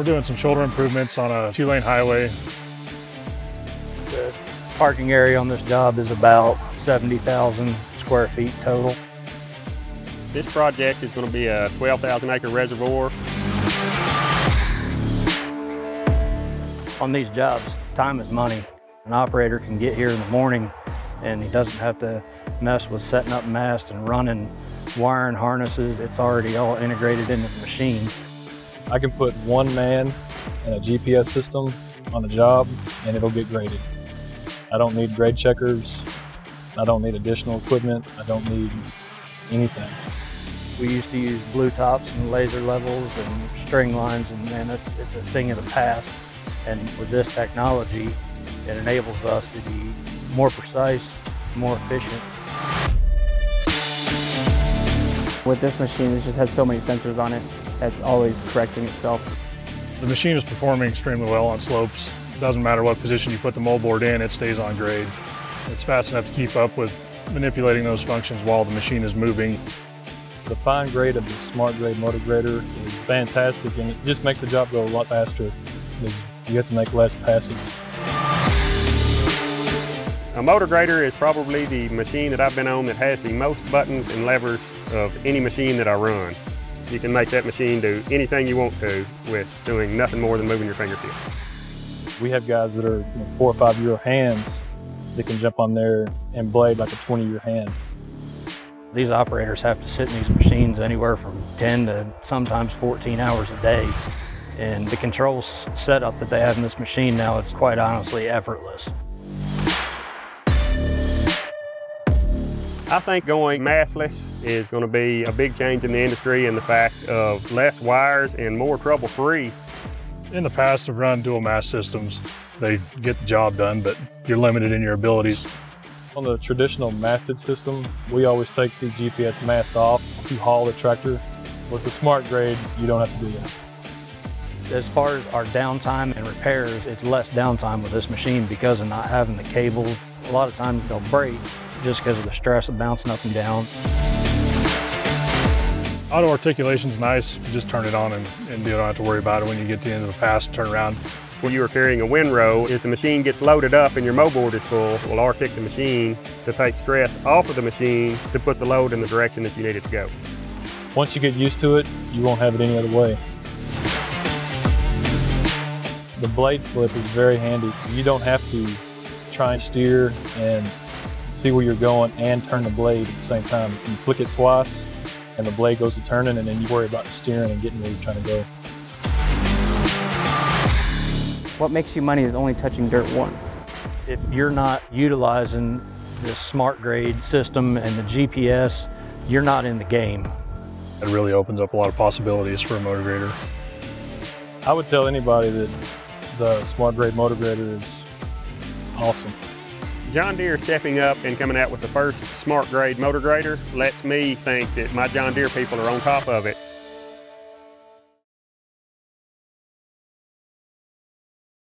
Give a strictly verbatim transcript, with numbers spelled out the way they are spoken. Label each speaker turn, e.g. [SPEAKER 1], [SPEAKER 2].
[SPEAKER 1] We're doing some shoulder improvements on a two-lane highway.
[SPEAKER 2] The parking area on this job is about seventy thousand square feet total.
[SPEAKER 3] This project is going to be a twelve thousand acre reservoir.
[SPEAKER 2] On these jobs, time is money. An operator can get here in the morning and he doesn't have to mess with setting up masts and running wiring harnesses. It's already all integrated into the machine.
[SPEAKER 4] I can put one man and a G P S system on a job and it'll get graded. I don't need grade checkers. I don't need additional equipment. I don't need anything.
[SPEAKER 2] We used to use blue tops and laser levels and string lines, and man, it's, it's a thing of the past. And with this technology, it enables us to be more precise, more efficient.
[SPEAKER 5] With this machine, it just has so many sensors on it that's always correcting itself.
[SPEAKER 1] The machine is performing extremely well on slopes. It doesn't matter what position you put the moldboard in, it stays on grade. It's fast enough to keep up with manipulating those functions while the machine is moving.
[SPEAKER 4] The fine grade of the SmartGrade motor grader is fantastic, and it just makes the job go a lot faster because you have to make less passes.
[SPEAKER 3] A motor grader is probably the machine that I've been on that has the most buttons and levers of any machine that I run. You can make that machine do anything you want to with doing nothing more than moving your fingertips.
[SPEAKER 4] We have guys that are you know, four or five year hands that can jump on there and blade like a twenty year hand.
[SPEAKER 2] These operators have to sit in these machines anywhere from ten to sometimes fourteen hours a day. And the control setup that they have in this machine now, it's quite honestly effortless.
[SPEAKER 3] I think going mastless is going to be a big change in the industry, and the fact of less wires and more trouble-free.
[SPEAKER 1] In the past, I've run dual mast systems. They get the job done, but you're limited in your abilities.
[SPEAKER 4] On the traditional masted system, we always take the G P S mast off to haul the tractor. With the SmartGrade, you don't have to do that.
[SPEAKER 2] As far as our downtime and repairs, it's less downtime with this machine because of not having the cables. A lot of times they'll break just because of the stress of bouncing up and down.
[SPEAKER 1] Auto articulation's nice. You just turn it on and, and you don't have to worry about it when you get to the end of the pass, turn around.
[SPEAKER 3] When you are carrying a windrow, if the machine gets loaded up and your moldboard is full, it will artic the machine to take stress off of the machine to put the load in the direction that you need it to go.
[SPEAKER 4] Once you get used to it, you won't have it any other way. The blade flip is very handy. You don't have to try and steer and see where you're going and turn the blade at the same time. You flick it twice and the blade goes to turning, and then you worry about steering and getting where you're trying to go.
[SPEAKER 5] What makes you money is only touching dirt once.
[SPEAKER 2] If you're not utilizing this SmartGrade system and the G P S, you're not in the game.
[SPEAKER 1] It really opens up a lot of possibilities for a motor grader.
[SPEAKER 4] I would tell anybody that the SmartGrade motor grader is awesome.
[SPEAKER 3] John Deere stepping up and coming out with the first SmartGrade motor grader lets me think that my John Deere people are on top of it.